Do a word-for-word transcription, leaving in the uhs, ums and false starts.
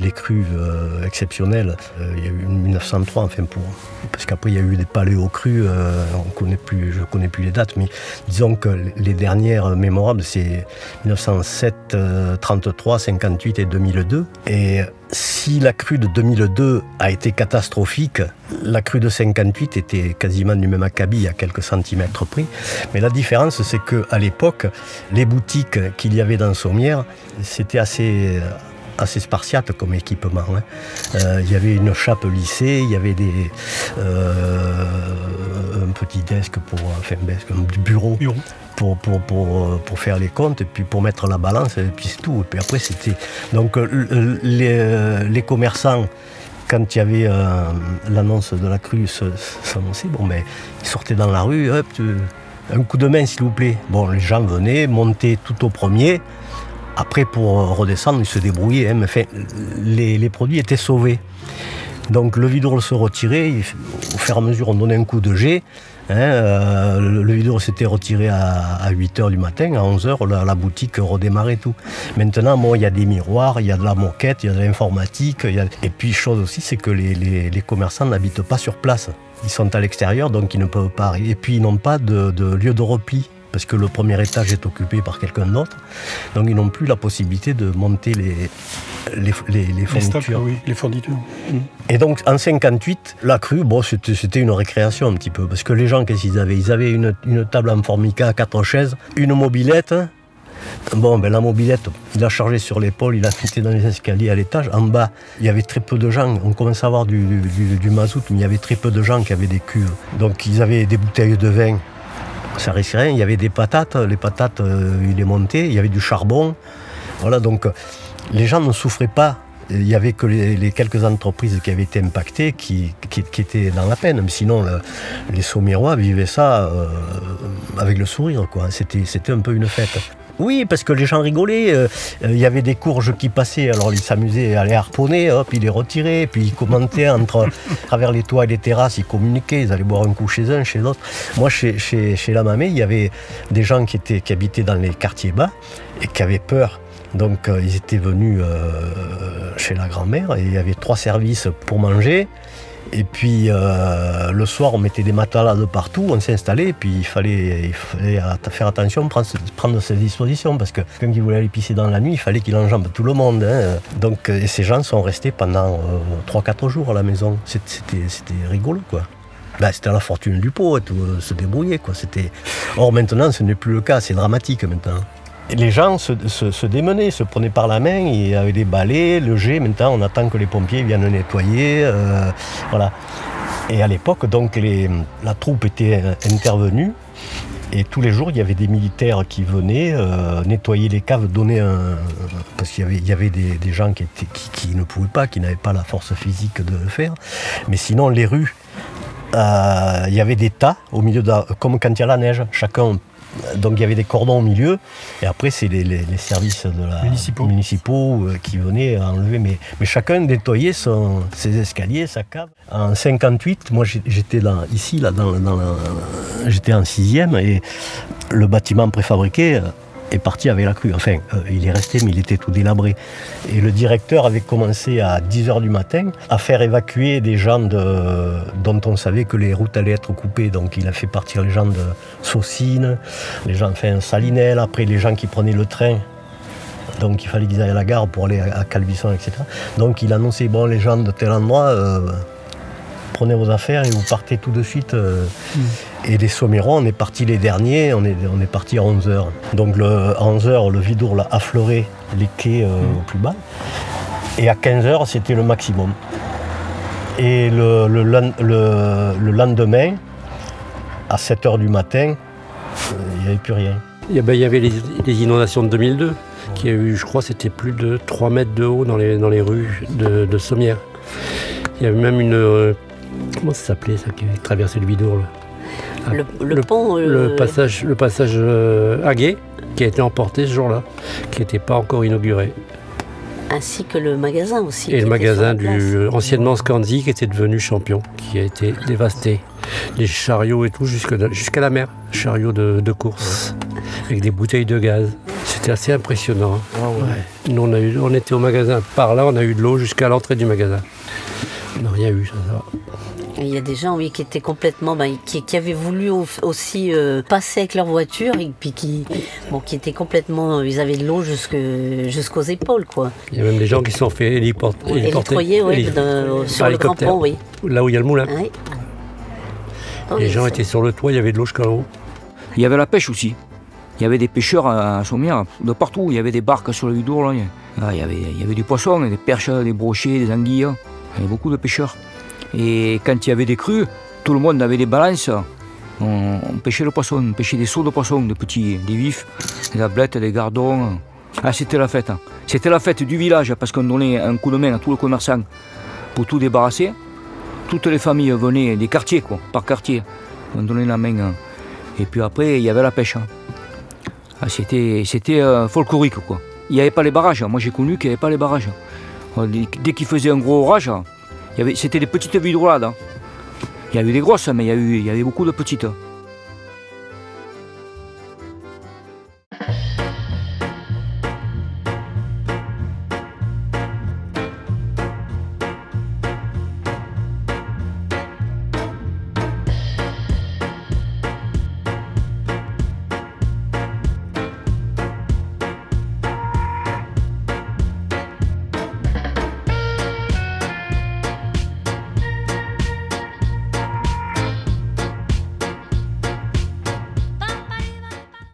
Les crues euh, exceptionnelles, euh, il y a eu mille neuf cent trois, enfin pour, parce qu'après il y a eu des paléocrues, euh, on connaît plus, je ne connais plus les dates, mais disons que les dernières mémorables, c'est mille neuf cent sept, euh, trente-trois, cinquante-huit et deux mille deux. Et si la crue de deux mille deux a été catastrophique, la crue de cinquante-huit était quasiment du même acabit, à quelques centimètres près. Mais la différence, c'est qu'à l'époque, les boutiques qu'il y avait dans Sommières, c'était assez... assez spartiate comme équipement. Hein. Euh, il y avait une chape lissée, il y avait des, euh, un petit desk pour, enfin, du bureau, bureau. Pour, pour, pour, pour faire les comptes et puis pour mettre la balance et puis c'est tout. Et puis après c'était... Donc les, les commerçants, quand il y avait euh, l'annonce de la crue s'annoncer, bon ben ils sortaient dans la rue, hop, un coup de main s'il vous plaît. Bon, les gens venaient, montaient tout au premier. Après, pour redescendre, ils se débrouillaient. Hein, mais enfin, les, les produits étaient sauvés. Donc le vidourle se retirait. Au fur et à mesure, on donnait un coup de jet. Hein, euh, le, le vidourle s'était retiré à, à huit heures du matin. À onze heures, la, la boutique redémarrait tout. Maintenant, bon, il y a des miroirs, il y a de la moquette, il y a de l'informatique. A... Et puis, chose aussi, c'est que les, les, les commerçants n'habitent pas sur place. Ils sont à l'extérieur, donc ils ne peuvent pas arriver. Et puis, ils n'ont pas de, de lieu de repli, parce que le premier étage est occupé par quelqu'un d'autre. Donc ils n'ont plus la possibilité de monter les, les, les, les fournitures. Les stocks, oui, les fournitures. Mmh. Et donc en cinquante-huit, la crue, bon, c'était une récréation un petit peu, parce que les gens, qu'est-ce qu'ils avaient? Ils avaient une, une table en formica, quatre chaises, une mobilette. Bon, ben la mobilette, il l'a chargée sur l'épaule, il l'a fité dans les escaliers à l'étage. En bas, il y avait très peu de gens. On commençait à avoir du, du, du mazout, mais il y avait très peu de gens qui avaient des cuves. Donc ils avaient des bouteilles de vin. Ça risquait rien, il y avait des patates, les patates, euh, il les montait, il y avait du charbon. Voilà, donc les gens ne souffraient pas. Il n'y avait que les, les quelques entreprises qui avaient été impactées qui, qui, qui étaient dans la peine. Mais sinon, le, les Sommiérois vivaient ça euh, avec le sourire, quoi. C'était, c'était un peu une fête. Oui, parce que les gens rigolaient, il euh, euh, y avait des courges qui passaient, alors ils s'amusaient à les harponner, hop, ils les retiraient, puis ils commentaient entre, à travers les toits et les terrasses, ils communiquaient, ils allaient boire un coup chez un, chez l'autre. Moi, chez, chez, chez la mamie, il y avait des gens qui, étaient, qui habitaient dans les quartiers bas et qui avaient peur. Donc euh, ils étaient venus euh, chez la grand-mère et il y avait trois services pour manger. Et puis euh, le soir, on mettait des matelas de partout, on s'installait, et puis il fallait, il fallait faire attention, prendre, prendre ses dispositions, parce que quand il voulait aller pisser dans la nuit, il fallait qu'il enjambe tout le monde. Hein. Donc et ces gens sont restés pendant euh, trois quatre jours à la maison. C'était rigolo, quoi. Ben, c'était la fortune du pot, tout, euh, se débrouiller, quoi. Or maintenant, ce n'est plus le cas, c'est dramatique maintenant. Et les gens se, se, se démenaient, se prenaient par la main, il y avait des balais, le jet, maintenant on attend que les pompiers viennent nettoyer, euh, voilà. Et à l'époque, donc, les, la troupe était intervenue, et tous les jours, il y avait des militaires qui venaient euh, nettoyer les caves, donner un... Parce qu'il y avait, il y avait des, des gens qui, étaient, qui, qui ne pouvaient pas, qui n'avaient pas la force physique de le faire, mais sinon, les rues, euh, il y avait des tas, au milieu de, comme quand il y a la neige, chacun... Donc il y avait des cordons au milieu, et après c'est les, les, les services de la, municipaux, municipaux euh, qui venaient enlever, mais, mais chacun nettoyait son, ses escaliers, sa cave. En cinquante-huit, moi j'étais ici, là, dans, dans j'étais en sixième, et le bâtiment préfabriqué euh, est parti avec la crue. Enfin, euh, il est resté, mais il était tout délabré. Et le directeur avait commencé à dix heures du matin à faire évacuer des gens de, dont on savait que les routes allaient être coupées. Donc il a fait partir les gens de Saucines, les gens, enfin, Salinel, après les gens qui prenaient le train. Donc il fallait qu'ils aillent à la gare pour aller à Calvisson, et cetera. Donc il annonçait, bon, les gens de tel endroit, euh, prenez vos affaires et vous partez tout de suite. Euh, mmh. Et les Sommiérois, on est partis les derniers, on est, on est partis à onze heures. Donc le, à onze heures, le vidourle a affleuré les quais euh, mmh. au plus bas. Et à quinze heures, c'était le maximum. Et le, le, le, le lendemain, à sept heures du matin, il euh, n'y avait plus rien. Il y, ben, il y avait les, les inondations de deux mille deux, qui a eu, je crois, c'était plus de trois mètres de haut dans les, dans les rues de, de Sommières. Il y avait même une... Euh, comment ça s'appelait, ça, qui traversait le vidourle? Le, le, le pont... Le euh... passage, le passage euh, Aguet, qui a été emporté ce jour-là, qui n'était pas encore inauguré. Ainsi que le magasin aussi. Et le magasin du euh, anciennement Scanzi, qui était devenu Champion, qui a été dévasté. Les chariots et tout, jusqu'à jusqu'à la mer, chariots de, de course, avec des bouteilles de gaz. C'était assez impressionnant. Hein. Ah ouais. Nous, on, a eu, on était au magasin par là, on a eu de l'eau jusqu'à l'entrée du magasin. On n'a rien eu, ça, ça va. Il y a des gens, oui, qui étaient complètement, ben, qui, qui avaient voulu aussi euh, passer avec leur voiture et puis qui, bon, qui étaient complètement, ils avaient de l'eau jusque, jusqu'aux épaules, quoi. Il y a même des gens qui se sont fait héliport héliporter oui, héli sur le grand pont, oui. Là où il y a le moulin. Oui. Oh, les gens ça. étaient sur le toit, il y avait de l'eau jusqu'en haut. Il y avait la pêche aussi. Il y avait des pêcheurs à Sommières, de partout. Il y avait des barques sur le Hudour, là. Il y avait, il y avait du poisson, des perches, des brochets, des anguilles. Il y avait beaucoup de pêcheurs. Et quand il y avait des crues, tout le monde avait des balances. On, on pêchait le poisson, on pêchait des seaux de poisson, des petits, des vifs, des ablettes, des gardons. Ah, c'était la fête. C'était la fête du village parce qu'on donnait un coup de main à tous les commerçants pour tout débarrasser. Toutes les familles venaient des quartiers, quoi, par quartier. On donnait la main. Et puis après, il y avait la pêche. Ah, c'était c'était euh, folklorique, quoi. Il n'y avait pas les barrages. Moi, j'ai connu qu'il n'y avait pas les barrages. Dès qu'il faisait un gros orage, c'était des petites vidrolades. Il y avait des grosses, mais il y, a eu, il y avait beaucoup de petites.